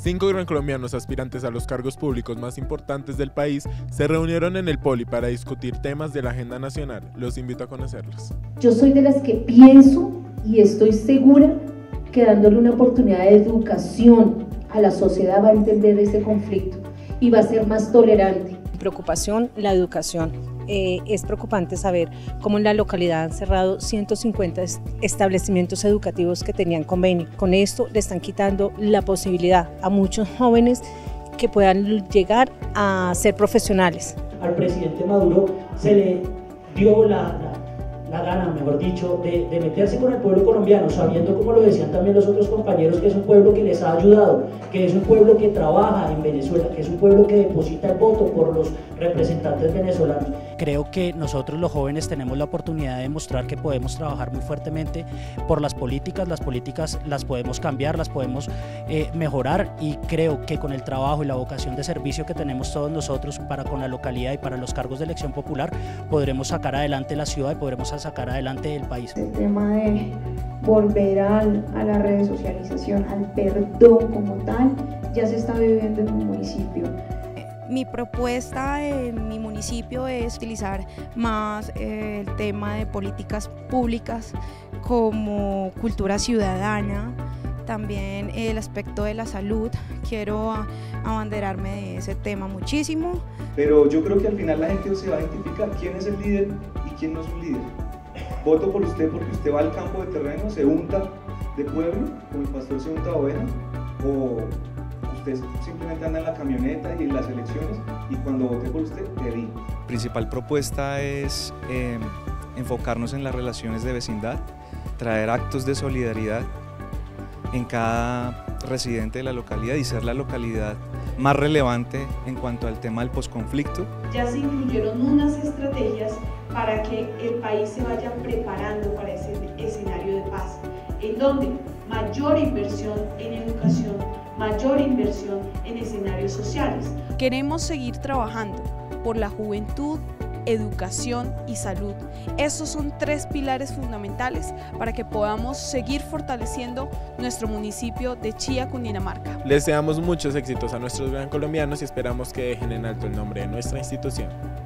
5 gran colombianos aspirantes a los cargos públicos más importantes del país se reunieron en el Poli para discutir temas de la agenda nacional. Los invito a conocerlos. Yo soy de las que pienso y estoy segura que dándole una oportunidad de educación a la sociedad va a entender este conflicto y va a ser más tolerante. Preocupación, la educación. Es preocupante saber cómo en la localidad han cerrado 150 establecimientos educativos que tenían convenio. Con esto le están quitando la posibilidad a muchos jóvenes que puedan llegar a ser profesionales. Al presidente Maduro se le dio la gana, mejor dicho, de meterse con el pueblo colombiano, sabiendo, como lo decían también los otros compañeros, que es un pueblo que les ha ayudado, que es un pueblo que trabaja en Venezuela, que es un pueblo que deposita el voto por los representantes venezolanos. Creo que nosotros los jóvenes tenemos la oportunidad de demostrar que podemos trabajar muy fuertemente por las políticas las podemos cambiar, las podemos mejorar, y creo que con el trabajo y la vocación de servicio que tenemos todos nosotros para con la localidad y para los cargos de elección popular podremos sacar adelante la ciudad y podremos sacar adelante el país. El tema de volver a la resocialización, al perdón como tal, ya se está viviendo en un municipio. Mi propuesta en mi municipio es utilizar más el tema de políticas públicas como cultura ciudadana, también el aspecto de la salud. Quiero abanderarme de ese tema muchísimo. Pero yo creo que al final la gente se va a identificar quién es el líder y quién no es un líder. Voto por usted porque usted va al campo de terreno, se unta de pueblo, como el pastor se unta de oveja, o usted simplemente anda en la camioneta y en las elecciones, y cuando voté por usted, le di. La principal propuesta es enfocarnos en las relaciones de vecindad, traer actos de solidaridad en cada residente de la localidad y ser la localidad más relevante en cuanto al tema del posconflicto. Ya se incluyeron unas estrategias para que el país se vaya preparando para ese escenario de paz, en donde mayor inversión en educación, mayor inversión en escenarios sociales. Queremos seguir trabajando por la juventud, educación y salud. Esos son 3 pilares fundamentales para que podamos seguir fortaleciendo nuestro municipio de Chía, Cundinamarca. Les deseamos muchos éxitos a nuestros gran colombianos y esperamos que dejen en alto el nombre de nuestra institución.